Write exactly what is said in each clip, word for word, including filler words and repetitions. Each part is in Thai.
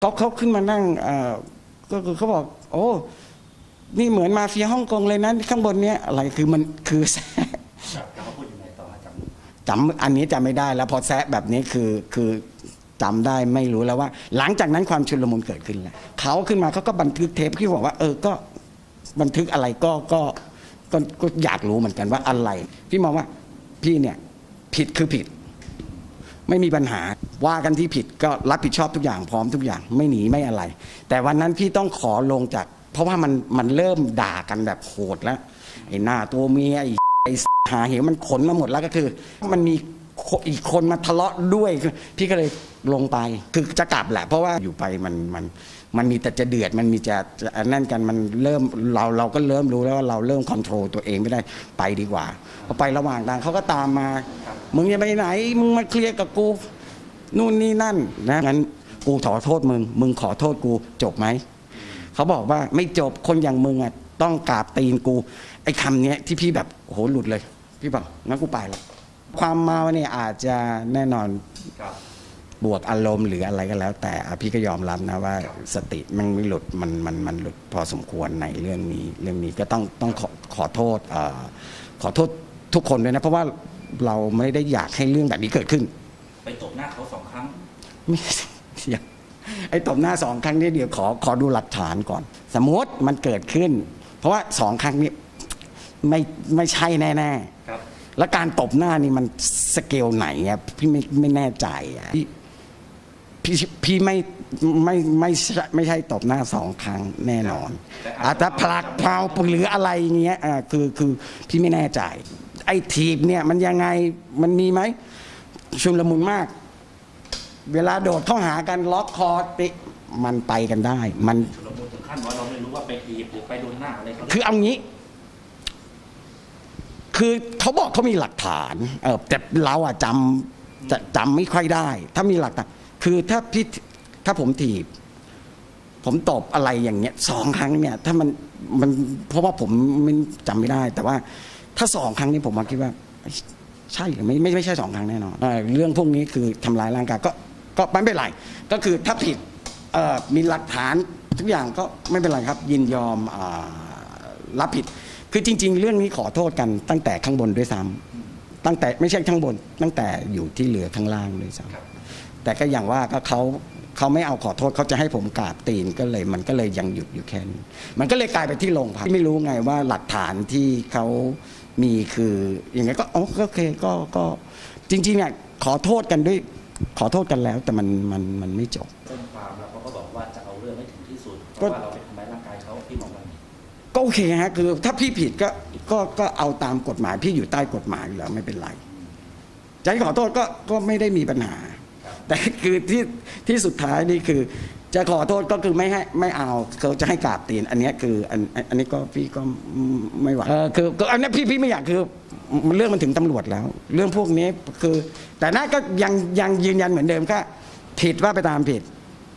เขาเขาขึ้นมานั่งก็คือเขาบอกโอ้นี่เหมือนมาเฟียฮ่องกงเลยนะข้างบนเนี้ยอะไรคือมันคือแซะจำอันนี้จำไม่ได้แล้วพอแซะแบบนี้คือคือจำได้ไม่รู้แล้วว่าหลังจากนั้นความชุลมุนเกิดขึ้นแล้วเขาขึ้นมาเขาก็บันทึกเทปที่บอกว่าเออก็บันทึกอะไรก็ก็ก็ก็อยากรู้เหมือนกันว่าอะไรพี่มองว่าพี่เนี่ยผิดคือผิดไม่มีปัญหาว่ากันที่ผิดก็รับผิดชอบทุกอย่างพร้อมทุกอย่างไม่หนีไม่อะไรแต่วันนั้นพี่ต้องขอลงจากเพราะว่ามันมันเริ่มด่ากันแบบโหดแล้วไอ้หน้าตัวเมียไอ้ไอ้หาเหวมันขนมาหมดแล้วก็คือมันมีอีกคนมาทะเลาะด้วยพี่ก็เลยลงไปคือจะกลับแหละเพราะว่าอยู่ไปมันมันมันมีแต่จะเดือดมันมีจะนั่นกันมันเริ่มเราเราก็เริ่มรู้แล้วว่าเราเริ่มคอนโทรลตัวเองไม่ได้ไปดีกว่าพอไประหว่างทางเขาก็ตามมามึงจะไปไหนมึงมาเคลียร์กับกูนู่นนี่นั่นนะงั้นกูขอโทษมึงมึงขอโทษกูจบไหมเขาบอกว่าไม่จบคนอย่างมึงอ่ะต้องกราบตีนกูไอ้คำนี้ที่พี่แบบโหหลุดเลยพี่บอกงั้นกูไปแล้วความเมาเนี่ยอาจจะแน่นอนบวกอารมณ์หรืออะไรก็แล้วแต่พี่ก็ยอมรับนะว่าสติมันไม่หลุดมันมันมันหลุดพอสมควรในเรื่องนี้เรื่องนี้ก็ต้องต้องขอขอโทษเอ่อขอโทษทุกคนด้วยนะเพราะว่าเราไม่ได้อยากให้เรื่องแบบนี้เกิดขึ้นไปตบหน้าเขาสองครั้งไม่อยากไอ้ตบหน้าสองครั้งนี้เดี๋ยวขอขอดูหลักฐานก่อนสมมติมันเกิดขึ้นเพราะว่าสองครั้งนี้ไม่ไม่ใช่แน่ๆครับแล้วการตบหน้านี่มันสเกลไหนอ่ะพี่ไม่ไม่แน่ใจอ่ะพี่พี่พี่ไม่ไม่ไม่ไม่ใช่ตบหน้าสองครั้งแน่นอนอาจจะผลักเผาหรืออะไรเงี้ยอ่าคือคือพี่ไม่แน่ใจไอ้ทีบเนี่ยมันยังไงมันมีไหมชุลมุนมากเวลาโดดเข้าหากันล็อกคอติมันไปกันได้มันชุลมุนถึงขั้นว่าเราไม่รู้ว่าไปทีบหรือไปโดนหน้าอะไรคือเอางี้คือเขาบอกเขามีหลักฐานเออแต่เราอะจำจะจำไม่ค่อยได้ถ้ามีหลักฐานคือถ้าพี่ถ้าผมถีบผมตบอะไรอย่างเงี้ยสองครั้งเนี่ยถ้ามันมันเพราะว่าผมไม่จำไม่ได้แต่ว่าถ้าสองครั้งนี้ผมคิดว่าใช่หรือไม่ไม่ไม่ใช่สองครั้งแน่นอนเรื่องพวกนี้คือทำลายร่างกายก็ก็ไม่เป็นไรก็คือถ้าผิดมีหลักฐานทุกอย่างก็ไม่เป็นไรครับยินยอมรับผิดคือจริงๆเรื่องนี้ขอโทษกันตั้งแต่ข้างบนด้วยซ้ำตั้งแต่ไม่ใช่ข้างบนตั้งแต่อยู่ที่เหลือข้างล่างด้วยซ้ำแต่ก็อย่างว่าก็เขาเขาไม่เอาขอโทษเขาจะให้ผมกราบตีนก็เลยมันก็เลยยังหยุดอยู่แค่นี้มันก็เลยกลายไปที่โรงพักไม่รู้ไงว่าหลักฐานที่เขามีคืออย่างไงก็โอเคก็ก็จริงๆเนี่ยขอโทษกันด้วยขอโทษกันแล้วแต่มันมันมันไม่จบแจ้งความแล้วเขาก็บอกว่าจะเอาเรื่องให้ถึงที่สุดเพราะว่าเราไปทำร้ายร่างกายเขาพี่มองว่าก็โอเคฮะคือถ้าพี่ผิดก็ก็ก็เอาตามกฎหมายพี่อยู่ใต้กฎหมายอยู่แล้วไม่เป็นไรจะให้ขอโทษก็ก็ไม่ได้มีปัญหาแต่คือที่ที่สุดท้ายนี่คือจะขอโทษก็คือไม่ให้ไม่เอาเขาจะให้กราบตีนอันนี้คืออันอันนี้ก็พี่ก็ไม่ไหวเออคืออันนี้พี่พี่ไม่อยากคือเรื่องมันถึงตำรวจแล้วเรื่องพวกนี้คือแต่น่าก็ยังยังยืนยันเหมือนเดิมก็ผิดว่าไปตามผิด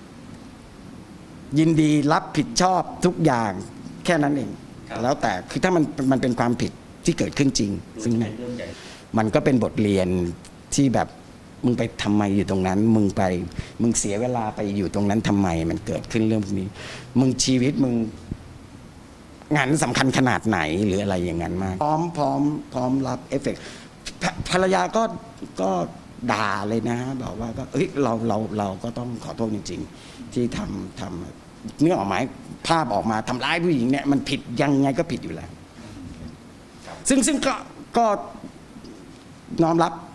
ยินดีรับผิดชอบทุกอย่างแค่นั้นเองแล้วแต่คือถ้ามันมันเป็นความผิดที่เกิดขึ้นจริงซึ่งมันก็เป็นบทเรียนที่แบบมึงไปทำไมอยู่ตรงนั้นมึงไปมึงเสียเวลาไปอยู่ตรงนั้นทำไมมันเกิดขึ้นเรื่องพวกนี้มึงชีวิตมึงงานสำคัญขนาดไหนหรืออะไรอย่างนั้นมากพร้อมพร้อมพร้อมรับเอฟเฟกต์ภรรยาก็ก็ด่าเลยนะบอกว่าก็เอ้ยเราเราเราก็ต้องขอโทษจริงๆที่ทำทำเนื้อออกหมายภาพออกมาทำร้ายผู้หญิงเนี่ยมันผิดยังไงก็ผิดอยู่แล้วซึ่งซึ่งก็ก็น้อมรับ